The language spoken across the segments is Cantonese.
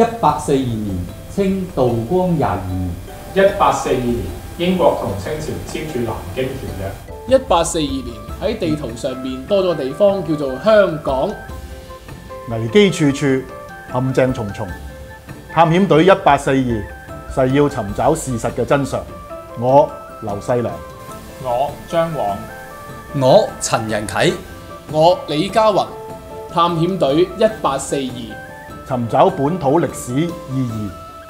1842年，清道光22年。 1842年，英國同清朝簽署南京條約。 1842年喺地圖上面多咗個地方叫做香港。 危機處處，陷阱重重。探險隊1842誓要尋找事實嘅真相。我劉細良， 我張晃， 我陳仁啟， 我李家宏，探險隊1842， 尋找本土歷史意義。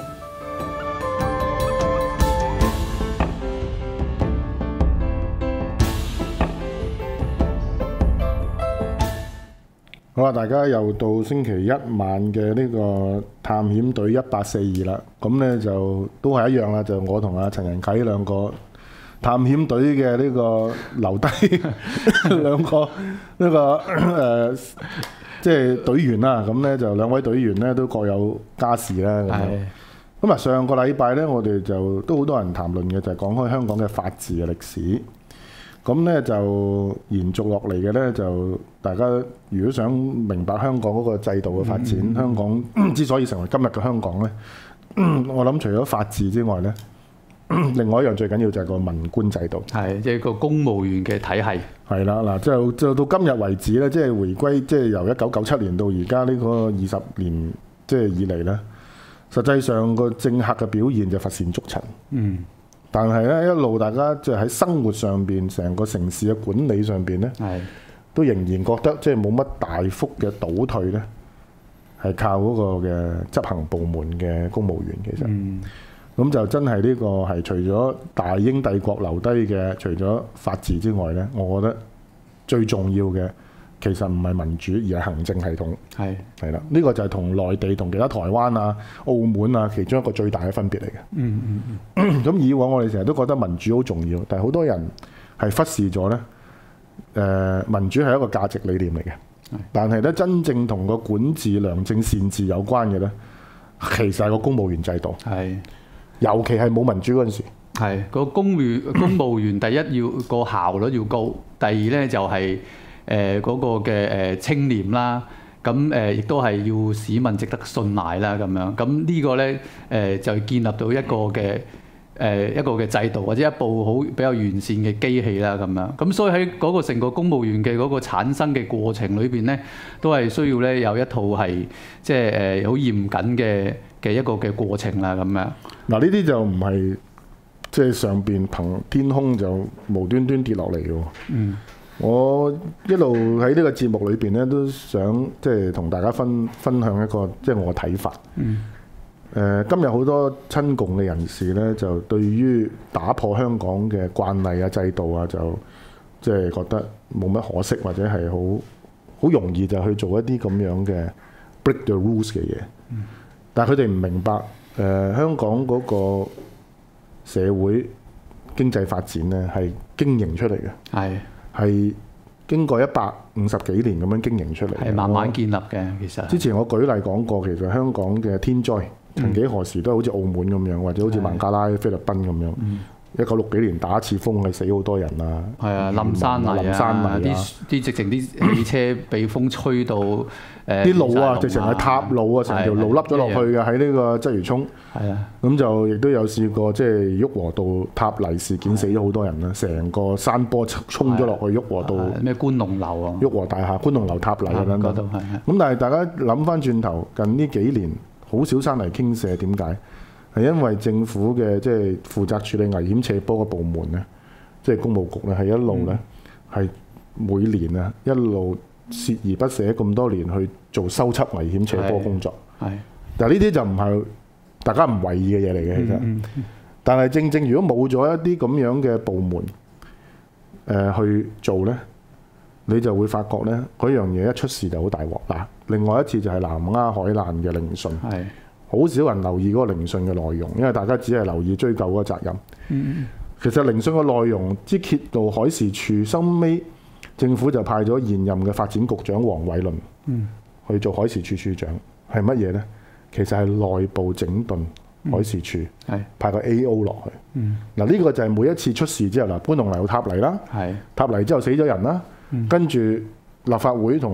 好啦，大家又到星期一晚嘅呢個探險隊1842啦。咁呢就都係一樣啦，就我同阿陳仁啟兩個探險隊嘅呢個留低兩個呢個即係隊員啦。咁呢就兩位隊員呢都各有家事啦。咁啊，上個禮拜呢，我哋就都好多人談論嘅就係講開香港嘅法治嘅歷史。咁呢就延續落嚟嘅呢，就大家如果想明白香港嗰個制度嘅發展，香港之所以成為今日嘅香港呢，我諗除咗法治之外呢，另外一樣最緊要就係個文官制度， 係即係個公務員嘅體系。 係啦，嗱就到今日為止呢，即係回歸，即係由1997年到而家呢個20年即係以嚟呢，實際上個政客嘅表現就乏善足陳。但係咧，一路大家即係喺生活上邊，成個城市嘅管理上邊咧，都仍然覺得即係冇乜大幅嘅倒退咧，係靠嗰個嘅執行部門嘅公務員其實，咁就真係呢個係除咗大英帝國留低嘅，除咗法治之外咧，我覺得最重要嘅其實唔係民主，而係行政系統。係啦，呢個就係同內地同其他台灣啊、澳門啊其中一個最大嘅分別嚟嘅。咁以往我哋成日都覺得民主好重要，但係好多人係忽視咗咧。民主係一個價值理念嚟嘅，但係咧真正同個管治良政善治有關嘅咧，其實係個公務員制度。尤其係冇民主嗰陣時。 個公務員第一要個效率要高，第二咧就係嗰個嘅清廉啦，咁亦都係要市民值得信賴啦咁樣。咁呢個咧就建立到一個嘅制度或者一部好比較完善嘅機器啦咁樣。咁所以喺嗰個成個公務員嘅嗰個產生嘅過程裏邊咧，都係需要咧有一套係即係好嚴謹嘅一個嘅過程啦咁樣。 嗱，呢啲就唔係即係上邊憑天空就無端端跌落嚟嘅。我一路喺呢個節目裏邊咧，都想即係同大家分享一個即係我嘅睇法。今日好多親共嘅人士咧，就對於打破香港嘅慣例啊、制度啊，就即係覺得冇乜可惜，或者係好容易就去做一啲咁樣嘅 break the rules 嘅嘢。但係佢哋唔明白香港嗰個社會經濟發展咧係經營出嚟嘅，係經過150幾年咁樣經營出嚟， 係慢慢建立嘅。其實之前我舉例講過，其實香港嘅天災曾幾何時都係好似澳門咁樣，或者好似孟加拉、菲律賓咁樣。1960幾年打一次風係死好多人啊！ 冧山泥啊！啲直情啲汽車被風吹到啲路啊，直情係塌路啊，成條路凹咗落去嘅喺呢個鰂魚涌。咁就亦都有試過即係鬱和道塌泥事件死咗好多人啦，成個山坡衝咗落去鬱和道。 咩觀龍樓啊？ 鬱和大廈、觀龍樓塌泥啊等等。咁但係大家諗翻轉頭，近呢幾年好少山泥傾瀉，點解？係因為政府嘅即係負責處理危險斜坡嘅部門咧，即係公務局咧，係一路咧係每年啊一路鍥而不捨咁多年去做修葺危險斜坡工作。但係呢啲就唔係大家唔為意嘅嘢嚟嘅，其實。但係正正如果冇咗一啲咁樣嘅部門去做咧，你就會發覺咧嗰樣嘢一出事就好大鑊。嗱，另外一次就係南丫海難嘅聆訊。好少人留意嗰個聆訊嘅內容，因為大家只係留意追究嗰個責任。其實聆訊嘅內容之揭露海事處，收尾政府就派咗現任嘅發展局長黃偉綸去做海事處處長，係乜嘢呢？其實係內部整頓海事處，派個 A.O. 落去。嗱，呢個就係每一次出事之後嗱，觀龍樓塌泥啦，塌泥之後死咗人啦，跟住立法會同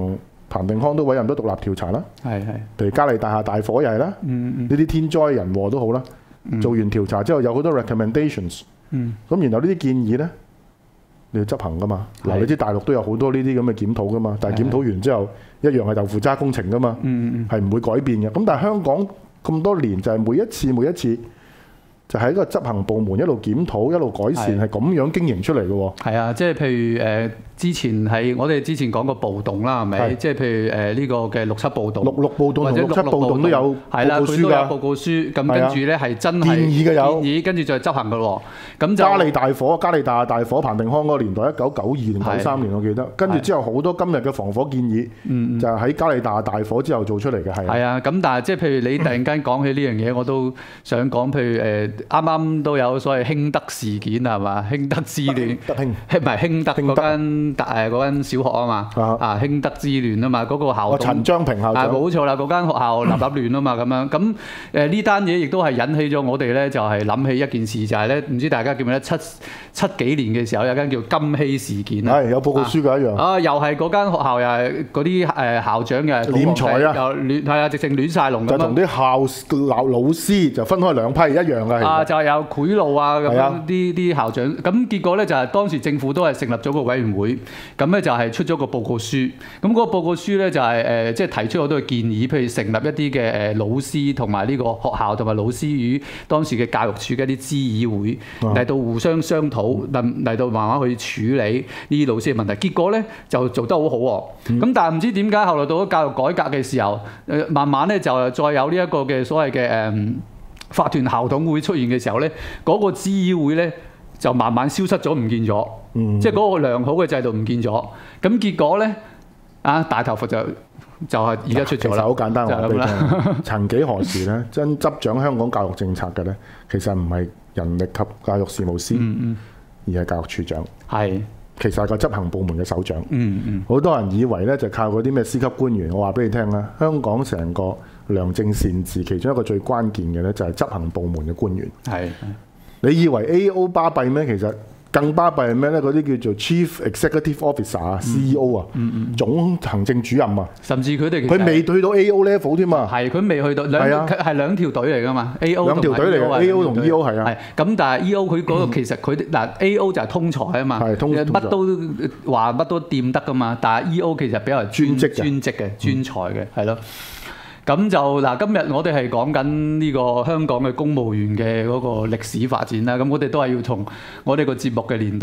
彭定康都委任咗獨立調查啦。 係。 譬如嘉利大廈大火又係啦，呢啲天災人禍都好啦。做完調查之後有好多 recommendations，咁然後呢啲建議呢，你要執行噶嘛。嗱，你知大陸都有好多呢啲咁嘅檢討噶嘛，但係檢討完之後一樣係豆腐渣工程噶嘛，係唔會改變嘅。咁但係香港咁多年就係每一次就係一個執行部門一路檢討一路改善，係咁樣經營出嚟嘅喎。 係啊，即係譬如之前係我哋之前講過暴動啦，係咪？即係譬如呢個嘅6·7暴動、 6·6暴動同6·7暴動都有報告書㗎。 佢都有報告書，咁跟住咧係真係建議嘅有， 建議跟住再執行嘅喎。咁就嘉利大大火，彭定康嗰個年代1992年、93年我記得，跟住之後好多今日嘅防火建議，就係喺嘉利大火之後做出嚟嘅，係。 係啊，咁但係即係譬如你突然間講起呢樣嘢，我都想講，譬如啱啱都有所謂興德事件係嘛？興德之亂， 德興唔係興德嗰間小學啊嘛，興德之亂啊嘛，嗰個校董陳章平校長冇錯啦，嗰間學校立亂啊嘛咁樣，咁呢單嘢亦都係引起咗我哋咧，就係諗起一件事，就係咧，唔知大家記唔記得七幾年嘅時候有間叫金禧事件啊， 係有報告書㗎一樣。 又係嗰間學校又係嗰啲校長嘅斂財啊， 又亂係啊，直情亂晒龍咁樣。 就同啲老師就分開兩批一樣嘅。 就係有賄賂啊咁樣啲校長，咁結果咧就係當時政府都係成立咗個委員會，咁咧就係出咗個報告書，咁嗰個報告書咧就係即係提出好多嘅建議，譬如成立一啲嘅老師同埋呢個學校同埋老師與當時嘅教育處嘅一啲諮議會嚟到互相商討，嚟到慢慢去處理呢啲老師嘅問題。結果咧就做得好好喎，咁但係唔知點解後來到咗教育改革嘅時候，慢慢咧就再有呢一個嘅所謂嘅法團校董會出現嘅時候咧，嗰個諮議會咧就慢慢消失咗，唔見咗，即係嗰個良好嘅制度唔見咗。咁結果咧大頭佛就係而家出咗啦。 其實好簡單，話俾你聽。曾幾何時咧，真執掌香港教育政策嘅咧，其實唔係人力及教育事務司，而係教育處長。係。其實係個執行部門嘅首長。好多人以為咧就靠嗰啲咩司級官員，我話俾你聽啦，香港成個良政善治其中一個最關鍵嘅咧就係執行部門嘅官員。係。你以為 A.O. 巴閉咩？其實更巴閉係咩咧？嗰啲叫做 Chief Executive Officer 啊、CEO 啊、總行政主任啊，甚至佢未去到 A.O. level 添嘛。係，佢未去到係兩條隊嚟㗎嘛。A.O. 兩條隊嚟嘅 A.O. 同 E.O. 係啊。係。咁但係 E.O. 佢嗰個其實佢A.O. 就係通才啊嘛。係乜都話乜都掂得㗎嘛。但係 E.O. 其實比較專職嘅專才嘅係咯。咁就今日我哋係講緊呢個香港嘅公務員嘅嗰個歷史發展啦。咁我哋都係要從我哋個節目嘅年代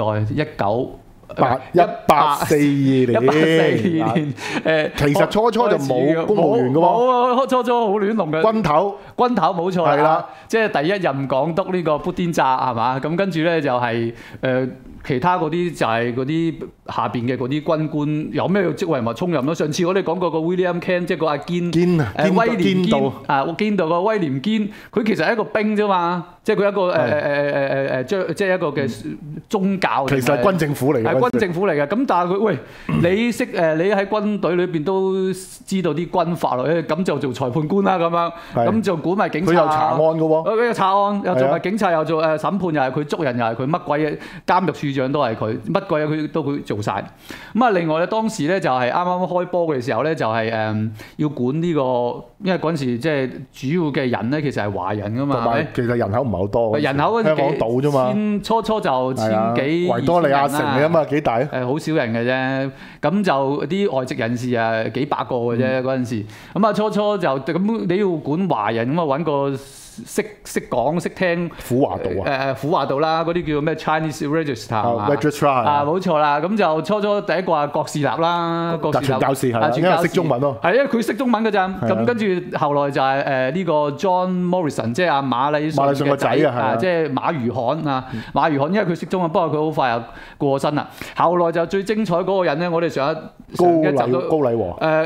1842年其實初就冇公務員嘅喎。冇，初好亂龍嘅。軍頭冇錯係啦，即係第一任港督呢個砵甸乍係嘛？咁跟住咧就係其他嗰啲就係嗰啲下邊嘅嗰啲軍官有咩職位咪充任咯。上次我哋講過個 William Kent， 即係個阿堅威廉堅堅道個威廉堅，佢其實係一個兵啫嘛，即係佢一個即係一個嘅宗教。其實係軍政府嚟嘅。係軍政府嚟嘅。咁但係佢喂，你識你喺軍隊裏邊都知道啲軍法咯，咁就做裁判官啦咁樣，咁就管埋警察。佢又查案嘅喎。佢又查案，又做埋警察，又做審判，又係佢捉人，又係佢乜鬼嘢監獄處長都係佢，乜鬼嘢佢都佢做晒。咁啊，另外咧當時咧就係啱啱開波嘅時候咧，就係要管呢個，因為嗰陣時即係主要嘅人咧，其實係華人噶嘛。同埋其實人口唔係好多。人口香港島啫嘛。初就千幾。維多利亞城嚟啊嘛，幾大？好少人嘅啫。咁就啲外籍人士啊幾百個嘅啫嗰陣時。咁啊初就咁你要管華人咁啊揾個。識講識聽虎華道虎華道啦，嗰啲叫咩 Chinese Register 冇錯啦。咁就初第一個係郭士立啦，郭士立教士係因為識中文咯，係因為佢識中文㗎咋。咁跟住後來就係呢個 John Morrison， 即係阿馬禮遜嘅仔啊，即係馬如罕啊。馬如罕因為佢識中文，不過佢好快又過身啦。後來就最精彩嗰個人咧，我哋上一集高禮和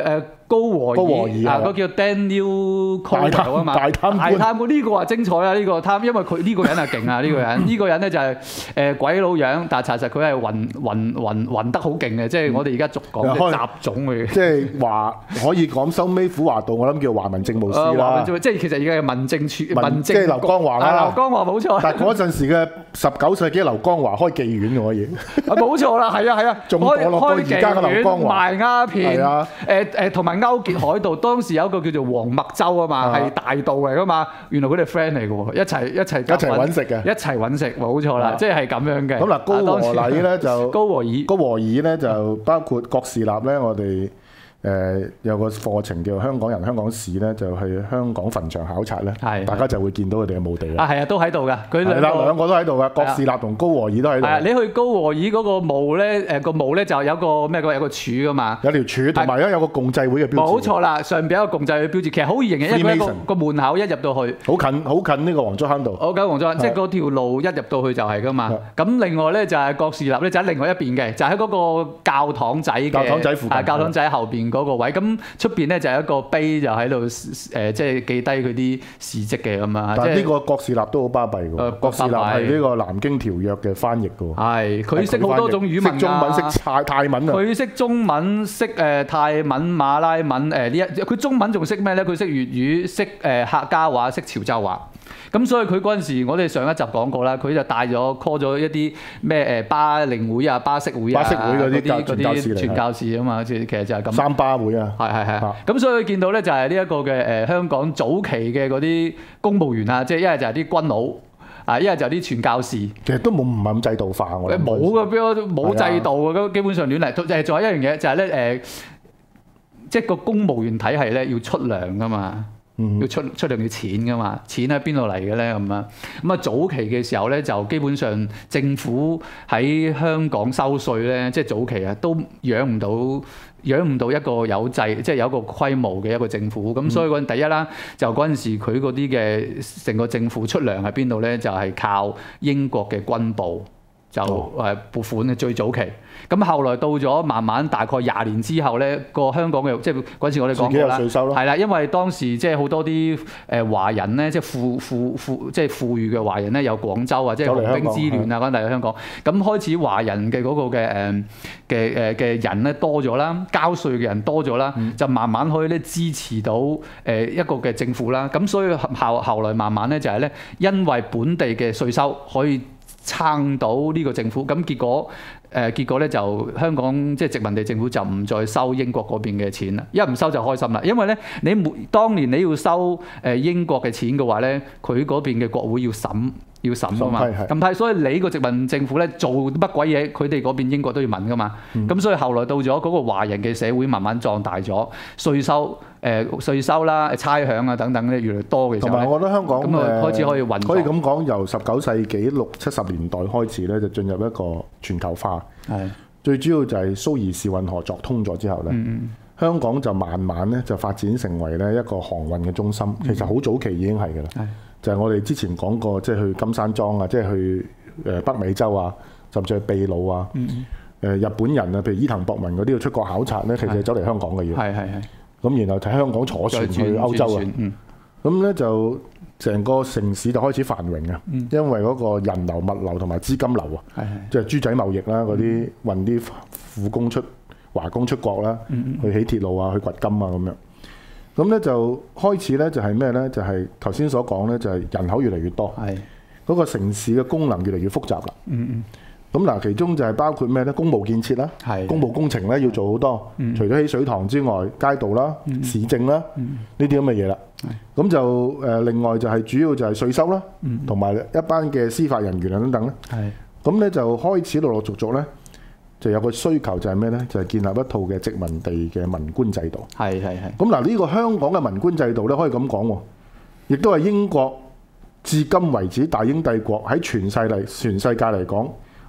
高和爾啊，嗰叫 Daniel Coyle 啊嘛， 大貪官呢個啊精彩啊！呢個貪，因為佢呢個人係勁啊！呢個人咧就係鬼佬樣，但係查實佢係混得好勁嘅，即係我哋而家俗講嘅雜種嚟嘅。 即係話可以講收尾虎華道，我諗叫華民政務司啦。 即係其實而家係民政處， 即係劉江華啦。 劉江華冇錯。 但係嗰陣時嘅19世紀劉江華開妓院嘅可以。 冇錯啦，係啊， 仲墮落過而家嘅劉江華。賣鴉片。係啊。 同埋勾結海盜，當時有一個叫做黃麥洲啊嘛，係大盜嚟噶嘛，原來佢哋 friend 嚟嘅喎，一齊揾食嘅， 一齊揾食，冇錯啦，即係咁樣嘅。 咁嗱，高和禮咧就高和爾咧就包括郭士立咧，我哋有個課程叫香港人香港史咧，就去香港墳場考察咧，大家就會見到佢哋嘅墓地啦。 係啊，都喺度噶，佢兩個都喺度噶，郭士立同高和爾都喺度。 你去高和爾嗰個墓咧，個墓咧就有個咩有個柱噶嘛， 有條柱，同埋咧有個共濟會嘅標誌。 冇錯啦，上邊有個共濟會標誌，其實好易認嘅，因為個門口一入到去， 好近呢個黃竹坑道。 好近黃竹坑，即係嗰條路一入到去就係噶嘛。咁另外咧就係郭士立咧，就喺另外一邊嘅，就喺嗰個教堂仔附近， 教堂仔後邊嗰個位咁。出邊咧就係一個碑，就喺度即係記低佢啲事蹟嘅咁啊！ 但係呢個郭士立都好巴閉㗎。郭士立係呢個南京條約嘅翻譯㗎喎。係，佢識好多種語文㗎。識中文，識泰文啊！佢識中文，識泰文、馬拉文佢中文仲識咩咧？佢識粵語，識客家話，識潮州話。咁所以佢嗰陣時，我哋上一集講過啦，佢就帶咗 call 咗一啲咩巴令會啊、巴式會啊嗰啲傳教士啊嘛，其實就係咁。三巴會啊，係。咁所以見到咧就係呢一個嘅香港早期嘅嗰啲公務員啊，即係一係就係啲軍佬啊，一係就係啲傳教士。其實都唔係咁制度化，我冇嘅，冇制度嘅，基本上亂嚟。仲有一樣嘢就係咧即係個公務員體系咧要出糧噶嘛。要出糧要錢噶嘛，錢喺邊度嚟嘅咧咁啊？咁啊早期嘅時候咧，就基本上政府喺香港收稅咧，即係早期啊，都養唔到一個有制，即係有一個規模嘅一個政府。咁所以嗰陣第一啦，就嗰陣時佢嗰啲嘅成個政府出糧喺邊度咧，就係靠英國嘅軍部。就撥款嘅最早期，咁後來到咗慢慢大概20年之後咧，個香港嘅即係嗰陣時我哋講過啦，係啦，因為當時即係好多啲華人咧，即係富裕嘅華人咧，有廣州啊，即係紅兵之亂啊，嗰陣嚟香港，咁開始華人嘅嗰個嘅人咧多咗啦，交稅嘅人多咗啦，就慢慢可以咧支持到一個嘅政府啦，咁所以後來慢慢咧就係咧，因為本地嘅稅收可以撐到呢個政府，咁結果咧就香港即係殖民地政府就唔再收英國嗰邊嘅錢啦，一唔收就開心啦，因為咧當年你要收英國嘅錢嘅話咧，佢嗰邊嘅國會要審啊嘛，咁所以你個殖民政府咧做乜鬼嘢，佢哋嗰邊英國都要問噶嘛，咁所以後來到咗嗰個華人嘅社會慢慢壯大咗，稅收啦、差餉啊等等咧越嚟越多嘅時候，同埋我覺得香港咁啊開始可以運作，可以咁講，由19世紀60、70年代開始咧就進入一個全球化，最主要就係蘇伊士運河鑿通咗之後咧，香港就慢慢咧就發展成為咧一個航運嘅中心，其實好早期已經係㗎啦。就係我哋之前講過，即係去金山莊啊，即係去北美洲啊，甚至去秘魯啊。日本人啊，譬如伊藤博文嗰啲要出國考察咧，其實係走嚟香港嘅要。係。咁然後睇香港坐船去歐洲啊。咁咧就成個城市就開始繁榮啊，因為嗰個人流、物流同埋資金流啊，即係豬仔貿易啦，嗰啲運啲苦工華工出國啦，去起鐵路啊，去掘金啊咁樣。咁咧就開始咧就係咩咧？就係頭先所講咧，就係人口越嚟越多，嗰個城市嘅功能越嚟越複雜啦。咁嗱，其中就係包括咩咧？公務建設啦，公務工程咧要做好多，除咗起水塘之外，街道啦、市政啦呢啲咁嘅嘢啦。咁就另外就係主要就係稅收啦，同埋一班嘅司法人員啊等等咧。咁咧就開始陸陸續續咧。就有個需求就係咩呢？就係建立一套嘅殖民地嘅文官制度。咁嗱，呢個香港嘅文官制度咧，可以咁講喎，亦都係英國至今為止大英帝國喺全世界嚟講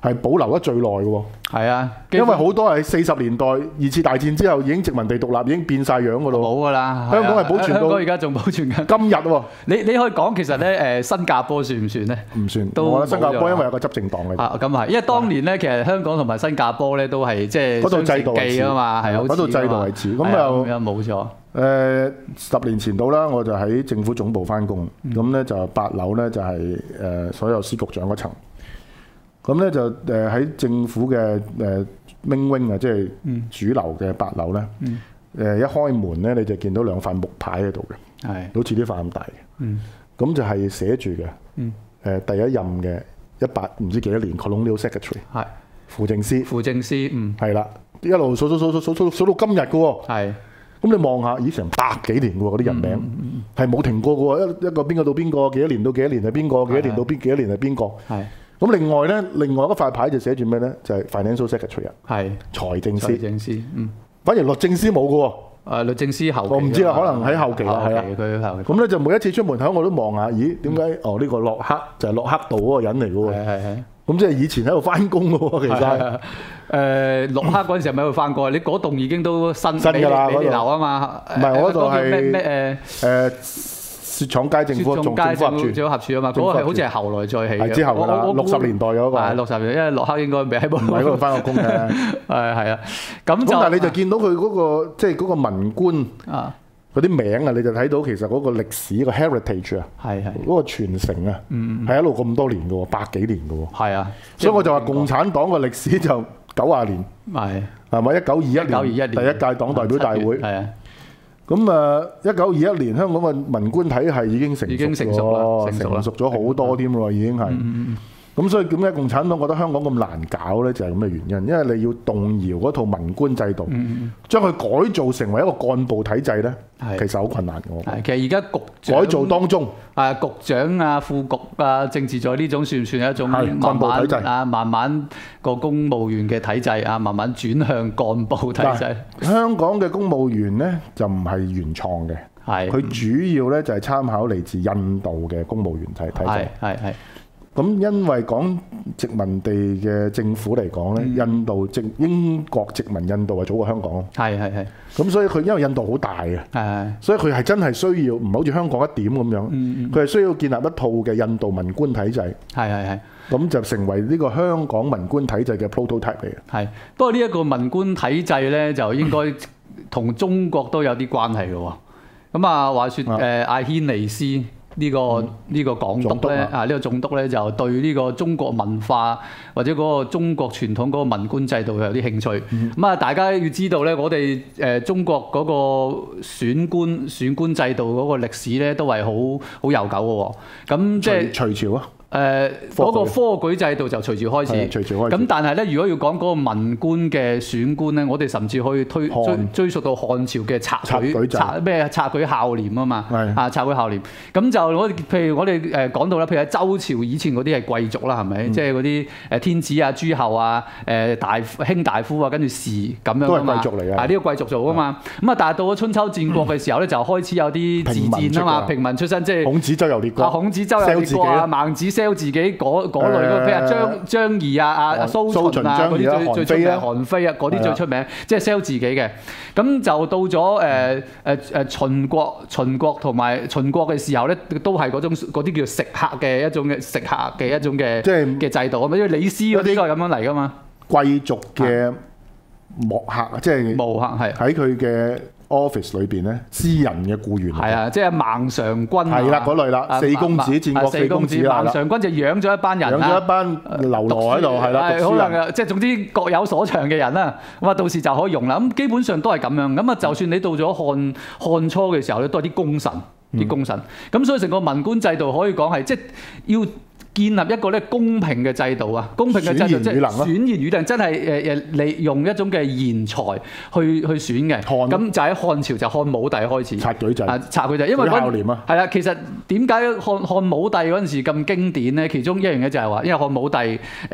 係保留得最耐嘅喎。 係啊， 因為好多係40年代二次大戰之後已經殖民地獨立，已經變晒樣㗎咯。 冇㗎啦， 香港係保存到香港而家仲保存緊。 今日喎， 你可以講其實咧新加坡算唔算咧？ 唔算。 都我覺得新加坡因為冇咗有個執政黨嘅。 咁係，因為當年咧其實香港同埋新加坡咧都係即係嗰度制度記啊嘛，係好似嗰度制度係似。咁又冇咗。 10年前到啦，我就喺政府總部翻工，咁咧就8樓咧就係所有司局長嗰層，咁咧就喺政府嘅main wing啊，即係主樓嘅8樓咧，一開門咧你就見到兩塊木牌喺度嘅， 係好似啲塊咁大嘅，咁就係寫住嘅，第一任嘅18唔知幾多年 Colonial Secretary 係輔政司， 輔政司， 係啦，一路數到今日嘅喎。 係。 咁你望下，成100幾年嘅喎，嗰啲人名係冇停過嘅喎，一個邊個到邊個，幾多年到幾多年係邊個，幾多年到幾多年係邊個。係。咁另外一塊牌就寫住咩咧？就係 Financial Secretary 啊。係。財政司。反而律政司冇嘅喎。律政司後期。我唔知啦，可能喺後期啦，係啊。佢後期。咁咧就每一次出門口我都望下，咦？點解？呢個洛克就係洛克道嗰個人嚟嘅喎。係。咁即係以前喺度翻工嘅喎，其實。 洛克嗰陣時係咪喺度翻過？你嗰棟已經都新㗎啦， 嗰樓啊嘛。 唔係，嗰度係咩雪廠街政府總合署啊嘛。 嗰個係好似係後來再起嘅。 之後㗎啦，60年代嗰個。 係60年，因為洛克應該未喺嗰度翻過工嘅。 係啊，咁但係你就見到佢嗰個即係嗰個文官啊。嗰啲名啊，你就睇到其實嗰個歷史個 heritage 啊，嗰個傳承啊，係一路咁多年嘅喎，100幾年嘅喎。係啊，所以我就話共產黨嘅歷史就90年，係咪1921年第一屆黨代表大會？係啊。咁1921年香港嘅文官體系已經成熟啦，成熟咗好多添喎，已經係。咁所以點解共產黨覺得香港咁難搞呢？就係咁嘅原因，因為你要動搖嗰套文官制度，將佢改造成為一個幹部體制呢，其實好困難嘅。 其實而家局長改造當中， 局長啊、副局啊、政治助理呢種算唔算係一種幹部體制啊？慢慢個公務員嘅體制啊，慢慢轉向幹部體制。 香港嘅公務員呢，就唔係原創嘅，佢主要呢，就係參考嚟自印度嘅公務員體制。係。咁因為講殖民地嘅政府嚟講咧，英國殖民印度係早過香港。係。咁所以佢因為印度好大嘅，所以佢係真係需要唔係好似香港一點咁樣，佢係需要建立一套嘅印度文官體制。係。咁就成為呢個香港文官體制嘅 prototype 嚟嘅。係。不過呢一個文官體制咧，就應該同中國都有啲關係嘅喎。咁啊，話說阿軒尼斯。呢個港督咧呢個總督咧就對呢個中國文化或者嗰個中國傳統嗰個文官制度有啲興趣。咁啊，大家要知道咧，我哋中國嗰個選官制度嗰個歷史咧都係好悠久嘅喎。咁即係隋朝啊。嗰個科舉制度就隋朝開始，咁但係咧，如果要講嗰個文官嘅選官咧，我哋甚至可以追溯到漢朝嘅察舉孝廉啊嘛，察舉孝廉。咁就譬如我哋講到啦，譬如喺周朝以前嗰啲係貴族啦，係咪？即係嗰啲天子啊、諸侯啊、卿大夫啊，跟住士咁樣啊嘛。都係貴族嚟嘅。係呢個貴族做啊嘛。咁啊，但係到咗春秋戰國嘅時候咧，就開始有啲自戰啊嘛，平民出身，即係孔子周遊列國。孔子周遊列國啊，孟子sell 自己嗰類嘅，譬如張儀啊、蘇秦啊嗰啲最出名，韓非啊嗰啲最出名，即係 sell 自己嘅。咁就到咗秦國同埋秦國嘅時候咧，都係嗰啲叫食客嘅一種嘅制度啊嘛，因為李斯嗰啲都係咁樣嚟噶嘛。貴族嘅幕客，即係幕客係喺佢嘅office 裏邊咧，私人嘅僱員係啊，即係孟嘗君係啦嗰類啦，四公子戰國四公子啦，孟嘗君就養咗一班人，養咗一班流落喺度係啦，可能即係總之各有所長嘅人啦。咁啊，到時就可以用啦。咁基本上都係咁樣。咁啊，就算你到咗漢初嘅時候咧，都係啲功臣，咁所以成個文官制度可以講係即係要建立一個咧公平嘅制度啊，公平嘅制度即係選賢與能，真係利用一種嘅賢才去選嘅。咁就喺漢朝就漢武帝開始察舉制，察舉制，因為係啦，其實點解漢武帝嗰陣時咁經典咧？其中一樣嘢就係話，因為漢武帝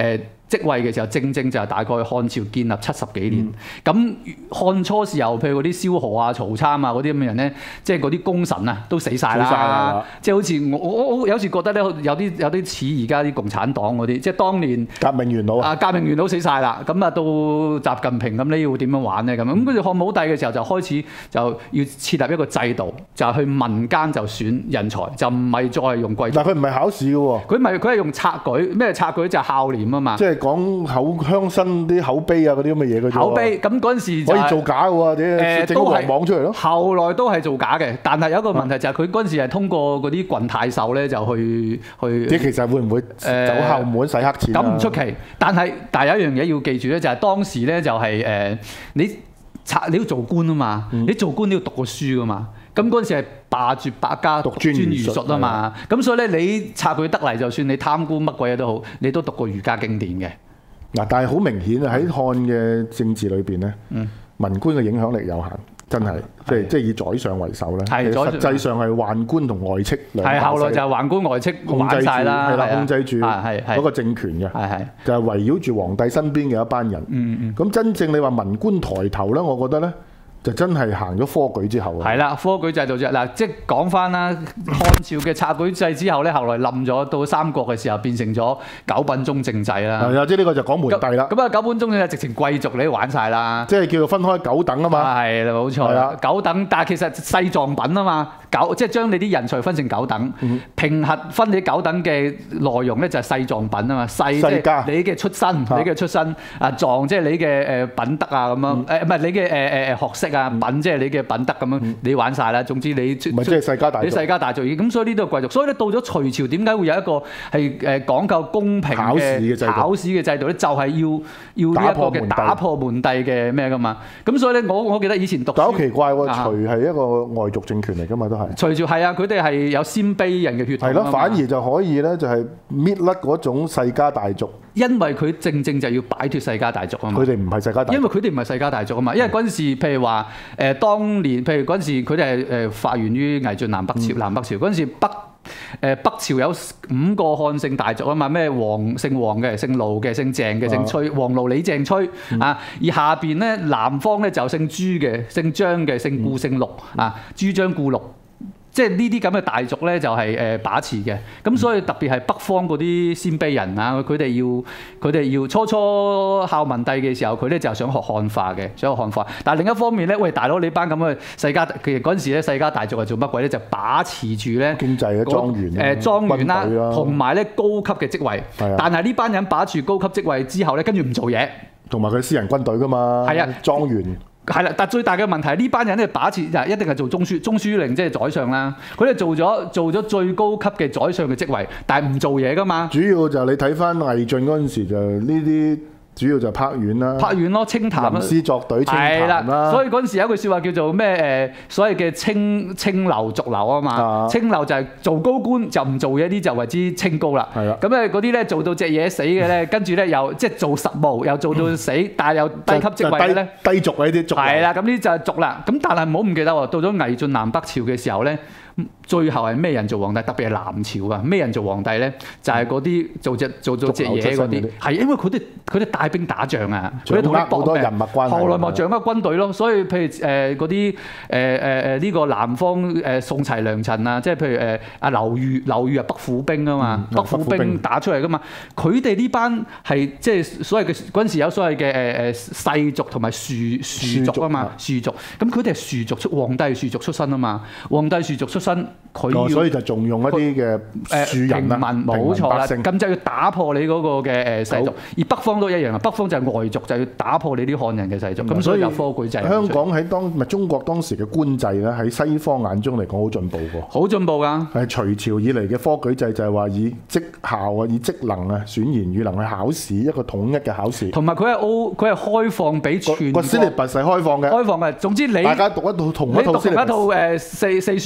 職位嘅時候，正就係大概漢朝建立70幾年。咁漢初時候，譬如嗰啲蕭何啊、曹參啊嗰啲咁嘅人咧，即係嗰啲功臣啊，都死晒啦。即係好似我有時覺得咧，有啲似而家啲共產黨嗰啲，即係當年革命元老革命元老死晒啦。咁啊，到習近平咁，你要點樣玩咧？咁跟住漢武帝嘅時候就開始就要設立一個制度，就係去民間就選人才，就唔係再用貴族。 但佢唔係考試嘅喎， 佢係用察舉，咩察舉就係孝廉啊嘛。 即係講鄉紳啲口碑啊嗰啲咁嘅嘢嘅啫。 口碑咁嗰陣時可以造假嘅喎，整個黃網出嚟咯。 後來都係造假嘅，但係有一個問題就係佢嗰陣時係通過嗰啲郡太守咧就去。 即其實會唔會走後門洗黑錢？ 咁唔出奇，但係有一樣嘢要記住咧，就係當時咧就係你要做官啊嘛，你做官都要讀過書噶嘛。咁嗰陣時係霸住百家讀專儒術啊嘛，咁所以咧你察佢得嚟，就算你貪官乜鬼嘢都好，你都讀過儒家經典嘅。嗱， 但係好明顯啊，喺漢嘅政治裏邊咧，文官嘅影響力有限，真係即係以宰相為首咧。實際上係宦官同外戚兩把勢。係後來就係宦官外戚控制住啦，係啦，控制住嗰個政權嘅，就係圍繞住皇帝身邊嘅一班人。咁真正你話文官抬頭咧，我覺得咧。就真係行咗科舉之後啊！ 係啦，科舉制度啫嗱，即係講翻啦，漢朝嘅察舉制之後咧，後來冧咗，到三國嘅時候變成咗九品中正制啦。 係啊，即係呢個就講門第啦。 咁啊，九品中正制直情貴族你都玩晒啦。 即係叫做分開九等啊嘛。係啦， 冇錯啦，九等，但係其實世狀品啊嘛，即係將你啲人才分成九等，評核分你九等嘅內容咧就係世狀品啊嘛，世即係你嘅出身，啊狀即係你嘅品德啊咁樣，唔係你嘅學識。品即係你嘅品德咁樣，你玩晒啦。總之你即係世家大族， 你世家大族已經咁，所以呢度係貴族。所以咧到咗隋朝，點解會有一個係講究公平嘅考試嘅制度咧？就係要呢一個嘅打破門第嘅咩噶嘛。咁所以咧，我記得以前讀書， 但好奇怪喎，隋係一個外族政權嚟噶嘛，都係。隋朝係啊，佢哋係有鮮卑人嘅血統。係咯， 反而就可以咧，就係搣甩嗰種世家大族。 因為佢正就要擺脱世家大族啊嘛。 佢哋唔係世家大族。因為佢哋唔係世家大族啊嘛。因為嗰陣時，譬如話當年，譬如嗰陣時佢哋係發源於魏晉南北朝，南北朝嗰陣時北朝有5個漢姓大族啊嘛，咩姓王嘅、姓盧嘅、姓鄭嘅、姓崔，王盧李鄭崔啊。而下邊咧南方咧就姓朱嘅、姓張嘅、姓顧、姓陸啊，朱張顧陸。即係呢啲咁嘅大族咧，就係把持嘅。咁所以特別係北方嗰啲鮮卑人啊，佢哋要初孝文帝嘅時候，佢咧就想學漢化嘅，想學漢化。但係另一方面咧，喂大佬你班咁嘅世家，其實嗰陣時咧世家大族係做乜鬼咧？就把持住咧經濟嘅莊園、 莊園啦，同埋咧高級嘅職位。但係呢班人把住高級職位之後咧，跟住唔做嘢， 同埋佢私人軍隊㗎嘛，係啊，莊園。 係啦，但最大嘅問題係呢班人咧把持就一定係做中書令，即係宰相啦。佢哋做咗最高級嘅宰相嘅職位，但係唔做嘢㗎嘛。主要就你睇翻魏晉嗰陣時就呢啲。主要就拍院啦， 拍院咯，清談啦， 吟詩作對清談啦。 所以嗰陣時有一句説話叫做咩所謂嘅清流俗流啊嘛。清流就係做高官就唔做嘢啲就為之清高啦。咁嗰啲咧做到隻嘢死嘅咧，跟住咧又即係做實務又做到死，但係又低級職位咧低俗呢啲俗。 係啦，咁呢就係俗啦。咁但係唔好唔記得喎，到咗魏晉南北朝嘅時候咧。最後係咩人做皇帝？特別係南朝啊！咩人做皇帝咧？就係嗰啲做隻嘢嗰啲，係因為佢哋帶兵打仗啊，佢哋同你搏命，後來咪掌握軍隊咯。所以譬如嗰啲呢個南方宋齊梁陳啊，即係譬如阿劉裕係北府兵啊嘛，北府兵打出嚟噶嘛。佢哋呢班係即係所謂嘅嗰陣時有所謂嘅世族同埋庶族啊嘛，庶族。咁佢哋係庶族皇帝係庶族出身啊嘛，皇帝庶族出身。 所以就重用一啲嘅庶人啦， 冇錯啦，咁就要打破你嗰個嘅世族。而北方都一樣啊，北方就係外族，就要打破你啲漢人嘅世族。咁所以有科舉制。 香港喺中國當時嘅官制咧，喺西方眼中嚟講好進步喎。好進步㗎。 係隋朝以嚟嘅科舉制就係話以績效啊、以職能啊、選賢與能去考試，一個統一嘅考試。 同埋佢係開放俾全國。 個 syllabus 係開放嘅。 開放嘅，總之你大家讀一套同一套 syllabus。 你讀一套四書嗰陣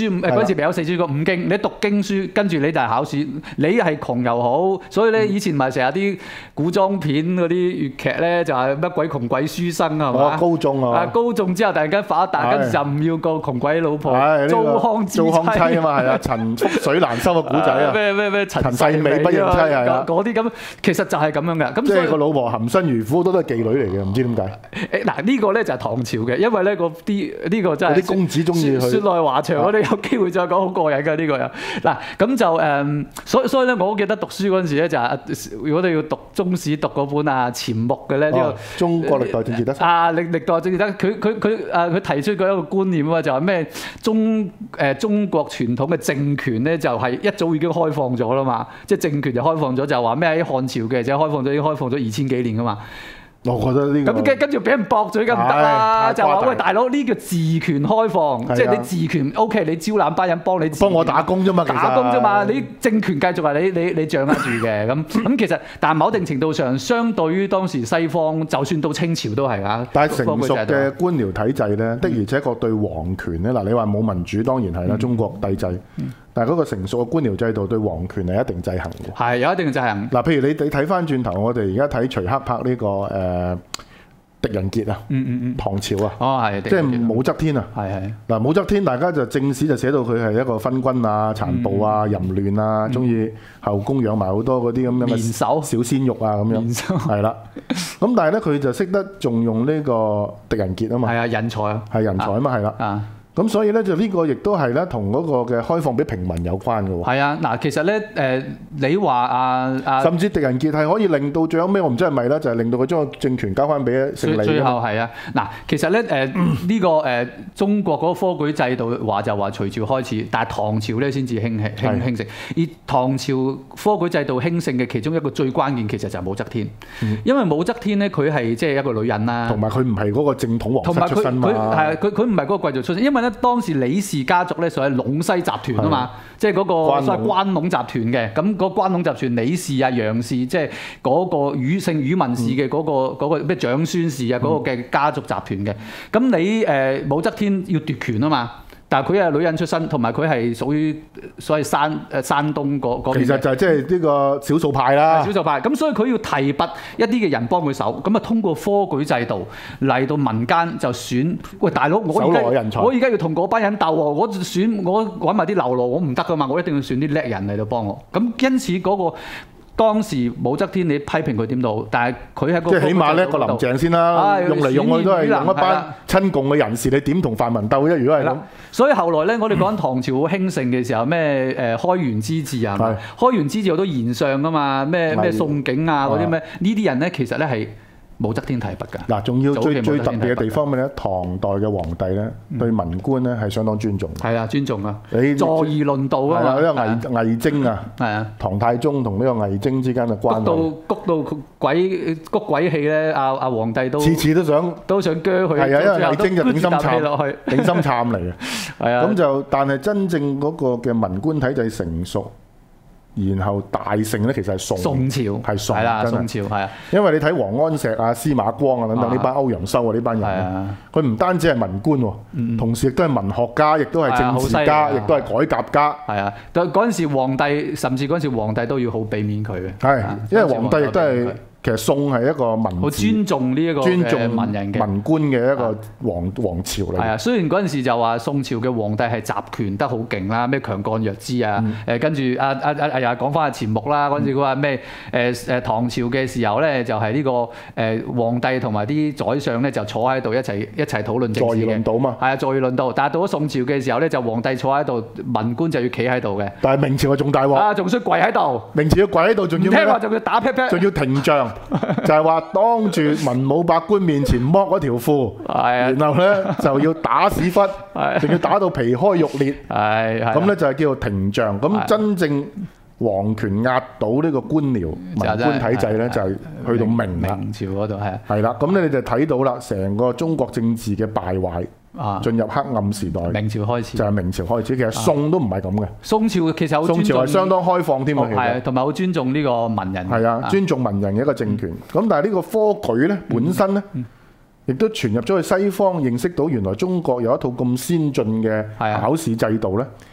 次未有四書個五經，你讀經書，跟住你就係考試。你係窮又好，所以咧以前咪成日啲古裝片嗰啲粵劇咧，就係乜鬼窮鬼書生係嘛？ 高中啊， 高中之後突然間發達，跟住就唔要個窮鬼老婆，糟糠之妻啊嘛，係啊，陳覆水難收嘅古仔啊， 咩陳世美不認妻係啊， 嗰啲咁，其實就係咁樣嘅。咁即係個老婆含辛茹苦，好多都係妓女嚟嘅，唔知點解。 嗱呢個咧就係唐朝嘅，因為咧呢個真係啲公子中意去。 説來話長，我哋有機會再講，好過癮㗎呢個又。嗱咁就所以咧，我好記得讀書嗰陣時咧，就係如果你要讀中史讀嗰本啊錢穆嘅咧，呢個中國歷代政治得失歷代政治得失，佢提出過一個觀念啊，就係咩中國傳統嘅政權咧，就係一早已經開放咗啦嘛，即係政權就開放咗，就話咩喺漢朝嘅就開放咗，已經開放咗2000幾年㗎嘛。 我覺得呢個咁跟住俾人駁嘴咁唔得啦，就話喂大佬呢叫自權開放，即係你自權 OK， 你招攬班人幫我打工啫嘛， 打工啫嘛，你政權繼續係你掌握住嘅咁其實，但係某定程度上，相對於當時西方，就算到清朝都係啊。 但係成熟嘅官僚體制咧，的而且確對皇權咧，嗱你話冇民主當然係啦，中國帝制。但係嗰個成熟嘅官僚制度對皇權係一定制衡嘅， 係有一定嘅制衡。 嗱，譬如你睇翻轉頭，我哋而家睇徐克拍呢個狄仁傑啊，唐朝啊， 係， 即係武則天啊， 係嗱，武則天大家就正史就寫到佢係一個昏君啊、殘暴啊、淫亂啊，中意後宮養埋好多嗰啲咁樣嘅小鮮肉啊咁樣，係啦。咁但係咧佢就識得重用呢個狄仁傑啊嘛， 係啊，人才啊， 係人才啊嘛，係啦。咁所以咧就呢個亦都係咧同嗰個嘅開放俾平民有關嘅喎。係啊，嗱，其實咧你話甚至狄仁傑係可以令到最後尾我唔知係咪啦，就係令到佢將個政權交翻俾成利。 最後係啊，嗱，其實咧呢個中國嗰個科舉制度話就話隋朝開始，但係唐朝咧先至興盛。而唐朝科舉制度興盛嘅其中一個最關鍵其實就係武則天，因為武則天咧佢係即係一個女人啦， 同埋佢唔係嗰個正統皇室出身嘛， 佢唔係嗰個貴族出身，因為當時李氏家族咧，所謂隴西集團啊嘛，即係嗰個所謂關隴集團嘅。咁嗰關隴集團，李氏啊、楊氏，即係嗰個姓宇文氏嘅嗰個咩長孫氏啊，嗰個嘅家族集團嘅。咁你武則天要奪權啊嘛。但係佢係女人出身，同埋佢係屬於所謂山東嗰邊。其實就係即係呢個少數派啦。 少數派，咁所以佢要提拔一啲嘅人幫佢手，咁啊通過科舉制度嚟到民間就選。喂大佬，我而家要同嗰班人鬥喎，我揾埋啲流羅，我唔得噶嘛，我一定要選啲叻人嚟到幫我。咁因此嗰個。當時武則天你批評佢點都好，但係佢喺個即係起碼咧個林鄭先啦，用嚟用去都係用一班親共嘅人士，你點同泛民鬥啫？如果係咁， 所以後來咧，我哋講唐朝好興盛嘅時候，咩開元之治啊，開元之治好多賢相噶嘛，咩宋景啊嗰啲咩，呢啲人咧其實咧係武則天提拔㗎。嗱，仲要最特別嘅地方咩咧？唐代嘅皇帝咧對文官咧係相當尊重。係啊，尊重啊！你坐而論道啊嘛。係啊，呢個魏徵啊，係啊，唐太宗同呢個魏徵之間嘅關係。谷到鬼氣咧，阿皇帝次次都想鋸佢。係啊，因為魏徵就頂心杉落去，頂心杉嚟嘅。係啊。咁就但係真正嗰個嘅文官體制成熟。然後大盛咧，其實係宋朝，係宋啦，宋朝係啊。因為你睇王安石啊、司馬光啊等等呢班歐陽修啊呢班人，佢唔單止係文官喎，同時亦都係文學家，亦都係政治家，亦都係改革家。係啊，嗰陣時皇帝，甚至嗰陣時皇帝都要好俾面佢嘅。係，因為皇帝亦都係。其實宋係一個好尊重呢一個文人嘅文官嘅一個王朝嚟。係啊，雖然嗰陣時就話宋朝嘅皇帝係集權得好勁啦，咩強幹弱枝啊，跟住又講翻阿錢穆啦，嗰陣時佢話咩唐朝嘅時候咧，就係呢個皇帝同埋啲宰相咧就坐喺度一齊討論政治嘅。坐而論道嘛。係啊，坐而論道。但係到咗宋朝嘅時候咧，就皇帝坐喺度，文官就要企喺度嘅。但係明朝啊仲大鑊。啊，仲需跪喺度。明朝要跪喺度，仲要咩？聽話仲要打劈劈。仲要停仗。就係話當住文武百官面前剝嗰條褲，然後咧就要打屎忽，仲要打到皮開肉裂，咁咧就係叫做廷杖。咁真正皇權壓倒呢個官僚文官體制咧，就係去到明朝嗰度係啦。咁咧你就睇到啦，成個中國政治嘅敗壞。進入黑暗時代，明朝開始就係明朝開始。其實宋都唔係咁嘅，宋朝其實好尊重，宋朝係相當開放添啊，係同埋好尊重呢個文人，係啊，尊重文人嘅一個政權。咁但係呢個科舉咧本身咧，亦都傳入咗去西方，認識到原來中國有一套咁先進嘅考試制度咧。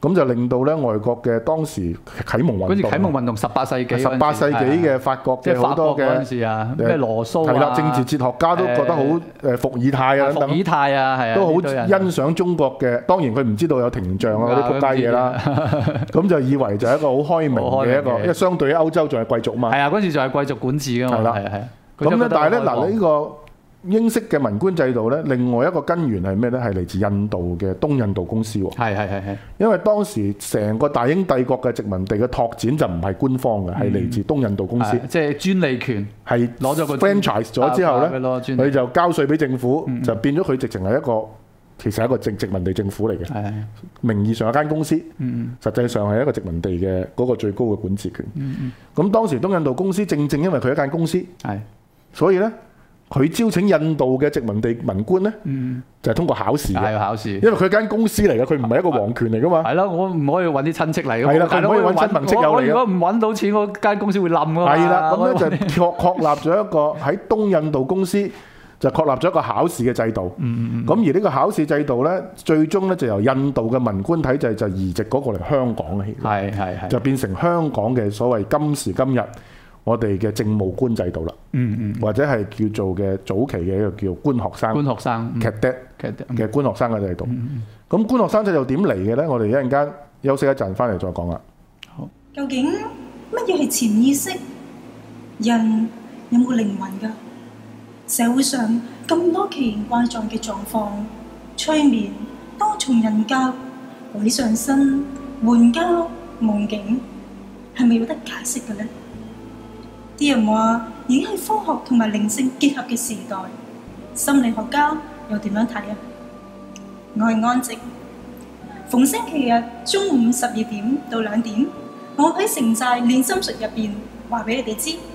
咁就令到咧外國嘅當時啟蒙運動， 好似啟蒙運動18世紀 18世紀嘅法國即係法嘅好多嘅國嗰陣時啊，咩羅蘇係啦， 啊， 政治哲學家都覺得好伏爾泰啊伏等等爾泰啊，係啊， 都好呢堆人欣賞中國嘅。當然佢唔知道有廷杖啊嗰啲仆街嘢啦，咁就以為就係一個好開明嘅一個，因為相對於歐洲仲係貴族嘛。 係啊，嗰陣時就係貴族管治㗎嘛。 係啦係啊。 咁咧，但係咧嗱， 呢呢個英式嘅文官制度咧，另外一個根源係咩咧？係嚟自印度嘅東印度公司喎。 係。 因為當時成個大英帝國嘅殖民地嘅拓展就唔係官方嘅，係嚟自東印度公司。 即係專利權係攞咗個 franchise 咗之後咧， 佢佢就交稅俾政府，就變咗佢直情係一個其實係一個殖民地政府嚟嘅。名義上係間公司，實際上係一個殖民地嘅嗰個最高嘅管治權。咁當時東印度公司正因為佢係一間公司，所以咧。佢招請印度嘅殖民地文官咧，就係通過考試嘅， 考試， 因為佢係間公司嚟嘅，佢唔係一個皇權嚟噶嘛。 係咯，我唔可以揾啲親戚嚟嘅。 係啦，佢唔可以揾親朋戚友嚟嘅。 我如果唔揾到錢，我間公司會冧㗎嘛。 係啦，咁咧就確立咗一個喺東印度公司就確立咗一個考試嘅制度。咁而呢個考試制度咧，最終咧就由印度嘅文官體制就移植嗰個嚟香港嘅， 係就變成香港嘅所謂今時今日。我哋嘅政務官制度啦，或者係叫做嘅早期嘅一個叫官學生 cadet 嘅官學生嘅制度。咁官學生制度點嚟嘅咧？我哋一陣間休息一陣，翻嚟再講啦。 好，究竟乜嘢係潛意識？人有冇靈魂㗎？社會上咁多奇形怪狀嘅狀況，催眠、多重人格、鬼上身、援交、夢境，係咪有得解釋嘅咧？啲人話已經係科學同埋靈性結合嘅時代，心理學家又點樣睇啊？我係安靜，逢星期日中午12點到2點，我喺城寨練心術入邊話俾你哋知。